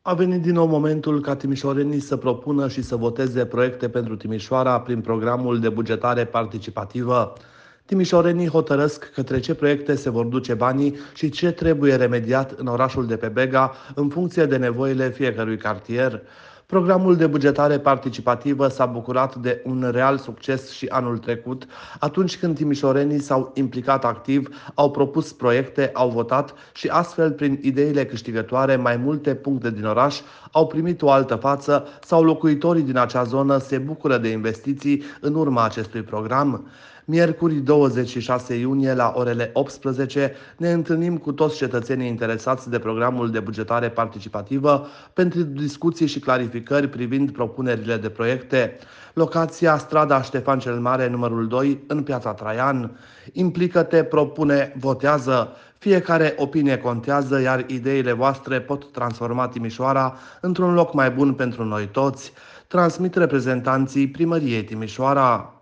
A venit din nou momentul ca timișorenii să propună și să voteze proiecte pentru Timișoara prin programul de bugetare participativă. Timișorenii hotărăsc către ce proiecte se vor duce banii și ce trebuie remediat în orașul de pe Bega în funcție de nevoile fiecărui cartier. Programul de bugetare participativă s-a bucurat de un real succes și anul trecut, atunci când timișorenii s-au implicat activ, au propus proiecte, au votat și astfel, prin ideile câștigătoare, mai multe puncte din oraș au primit o altă față sau locuitorii din acea zonă se bucură de investiții în urma acestui program. Miercuri 26 iunie la orele 18 ne întâlnim cu toți cetățenii interesați de programul de bugetare participativă pentru discuții și clarificări privind propunerile de proiecte. Locația strada Ștefan cel Mare, numărul 2, în Piața Traian. Implică-te, propune, votează. Fiecare opinie contează, iar ideile voastre pot transforma Timișoara într-un loc mai bun pentru noi toți. Transmit reprezentanții Primăriei Timișoara.